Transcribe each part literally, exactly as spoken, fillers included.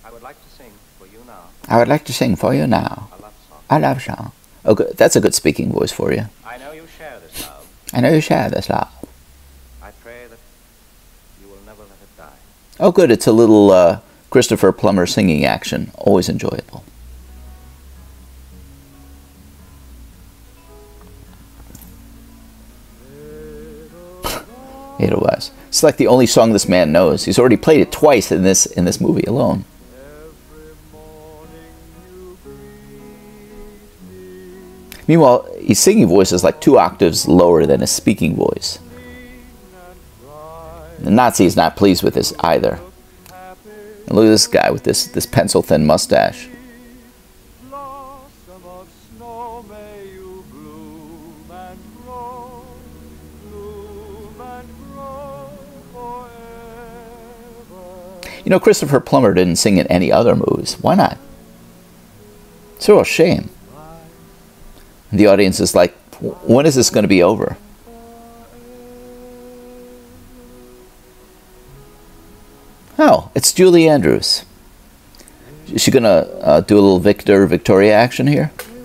I would like to sing for you now. I would like to sing for you now. A love song. I love song. Oh, good. That's a good speaking voice for you. I know you share this love. I know you share this love. I pray that you will never let it die. Oh, good. It's a little uh, Christopher Plummer singing action. Always enjoyable. It was. It's like the only song this man knows. He's already played it twice in this in this movie alone. Meanwhile, his singing voice is like two octaves lower than his speaking voice. The Nazi is not pleased with this either. And look at this guy with this this pencil-thin mustache. You know, Christopher Plummer didn't sing in any other movies. Why not? It's a real shame. And the audience is like, when is this going to be over? Oh, it's Julie Andrews. Is she going to uh, do a little Victor Victoria action here?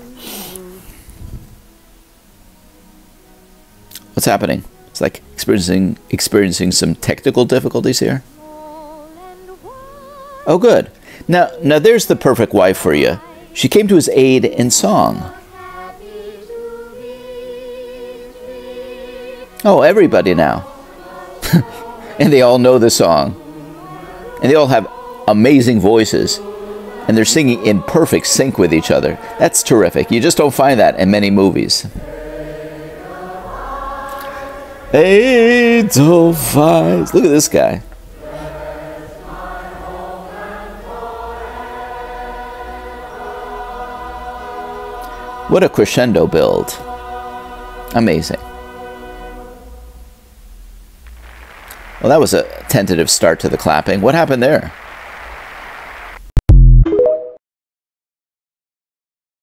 What's happening? It's like experiencing experiencing some technical difficulties here. Oh, good. Now, now there's the perfect wife for you. She came to his aid in song. Oh, everybody now. And they all know the song. And they all have amazing voices. And they're singing in perfect sync with each other. That's terrific. You just don't find that in many movies. Edelweiss. Look at this guy. What a crescendo build. Amazing. Well, that was a tentative start to the clapping. What happened there?